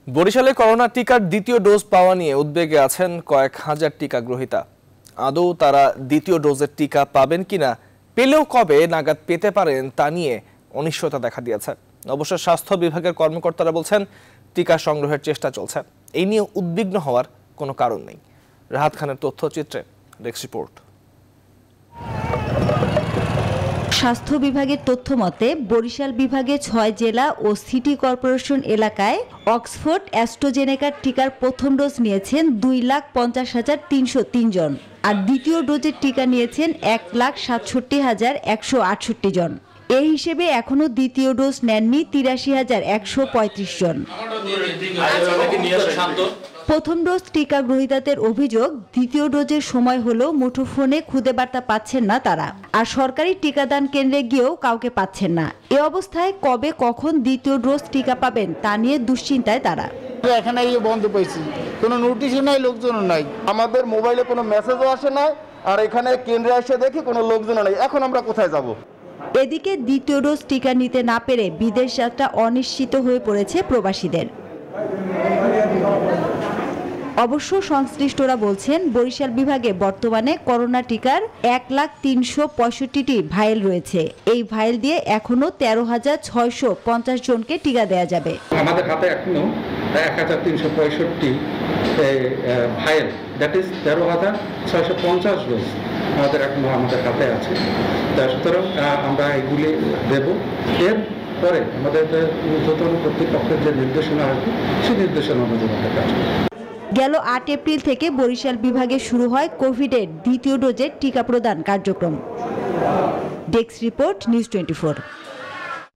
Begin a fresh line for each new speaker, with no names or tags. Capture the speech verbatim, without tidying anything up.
বরিশালে করোনা টিকার দ্বিতীয় ডোজ পাওয়া নিয়ে উদ্বেগে আছেন কয়েক হাজার টিকা গ্রহীতা। আদৌ তারা দ্বিতীয় ডোজের টিকা পাবেন কিনা, পেলেও কবে নাগাদ পেতে পারেন তা নিয়ে অনিশ্চয়তা দেখা দিয়েছে। অবশ্য স্বাস্থ্য বিভাগের কর্মকর্তারা বলছেন টিকা সংগ্রহের চেষ্টা চলছে। এই নিয়ে উদ্বিগ্ন হওয়ার কোনো কারণ নেই। রাহাত খানের তথ্যচিত্রে ডেস্ক রিপোর্ট।
স্বাস্থ্য বিভাগের তথ্য মতে বরিশাল বিভাগে ছয় জেলা ও সিটি কর্পোরেশন এলাকায় অক্সফোর্ড অ্যাস্ট্রাজেনেকার টিকার প্রথম ডোজ নিয়েছেন দুই লাখ পঞ্চাশ হাজার তিনশো তিন জন, আর দ্বিতীয় ডোজের টিকা নিয়েছেন এক লাখ সাতষট্টি হাজার একশো আটষট্টি জন। এই হিসেবে এখনো দ্বিতীয় ডোজ নেননি তিরাশি হাজার একশো পঁয়ত্রিশ জন। প্রথম ডোজ টিকা গ্রহীতাদের অভিযোগ, দ্বিতীয় ডোজের সময় হলেও মুঠোফোনে খুদে বার্তা পাচ্ছেন না তারা, আর সরকারি টিকাদান কেন্দ্রে গিয়েও কাউকে পাচ্ছেন না। এ অবস্থায় কবে কখন দ্বিতীয় ডোজ টিকা পাবেন তা নিয়ে দুশ্চিন্তায় তারা।
এখানে বন্ধ পেয়েছি, কোনো নোটিশও নাই, লোকজনও নাই, আমাদের মোবাইলে কোনো মেসেজও আসে না, আর এখানে কেন্দ্রে এসে দেখি কোনো লোকজনও নাই। এখন আমরা কোথায় যাব?
এদিকে দ্বিতীয় ডোজ টিকা নিতে না পেরে বিদেশ যাত্রা অনিশ্চিত হয়ে পড়েছে প্রবাসীদের। অবশ্য সংশ্লিষ্টরা বলছেন, বরিশাল বিভাগে বর্তমানে করোনা টিকার এক লাখ তিনশো পঁয়ষট্টিটি ভাইল রয়েছে। এই ভাইল দিয়ে এখনো তেরো হাজার ছয়শো পঞ্চাশ জনকে টিকা দেওয়া যাবে।
আমাদের হাতে এখনো এক হাজার তিনশো পঁয়ষট্টি ভাইল, দ্যাট ইজ তেরো হাজার ছয়শো পঞ্চাশ ডোজ আমাদের এখনো আমাদের হাতে আছে। সুতরাং আমরা এগুলি দেব। এর পরে আমাদের ঊর্ধ্বতন কর্তৃপক্ষের যে নির্দেশনা আসবে সেই নির্দেশনা অনুযায়ী আমাদের কাজ করব।
গেল আট এপ্রিল থেকে বরিশাল বিভাগে শুরু হয় কোভিডের দ্বিতীয় ডোজের টিকা প্রদান কার্যক্রম। Desk report, news twenty four.